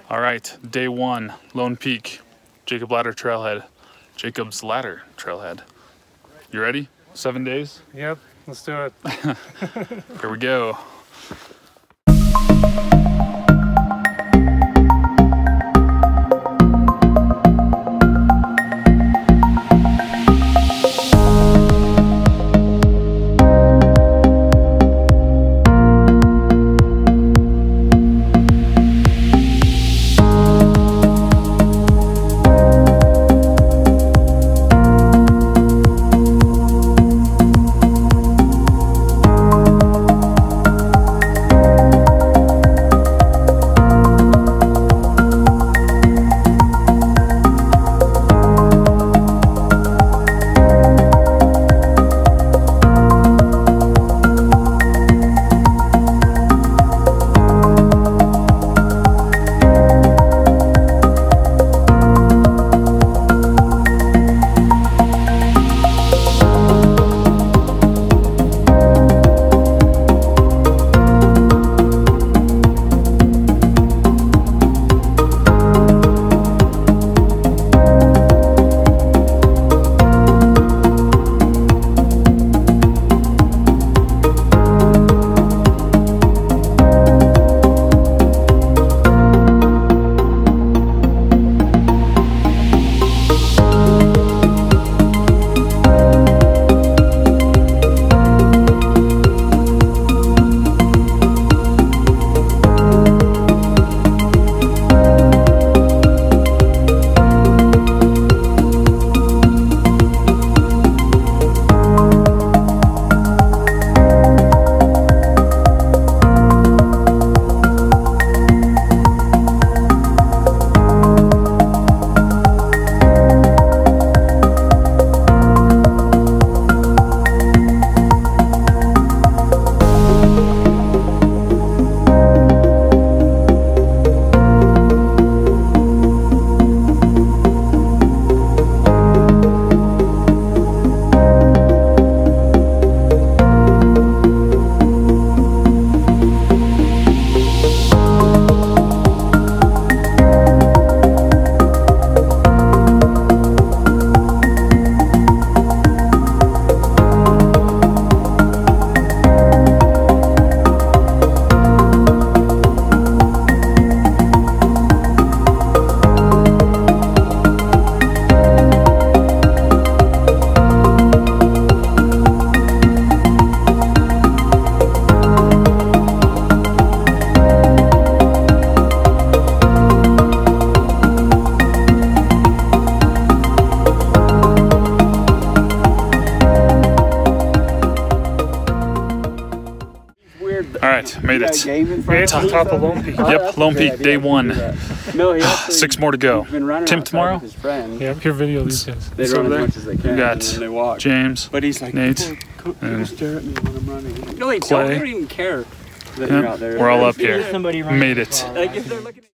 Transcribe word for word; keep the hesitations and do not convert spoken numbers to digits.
All right, day one, Lone Peak, Jacob Ladder Trailhead, Jacob's Ladder Trailhead. You ready? Seven days? Yep, let's do it. Here we go. All right, made it. Top, top of Lone Peak. Yep, Lone Peak, day one. No, he actually, Six more to go. Tim tomorrow? Yeah, pure video these guys. They run as much as they can. We got and then they walk. James, but he's like, Nate, oh, and stare at me when I'm running. No, they Clay. don't. They don't even care that Yep. you're out there. We're all up here. Somebody Made it. Well, like if they're looking at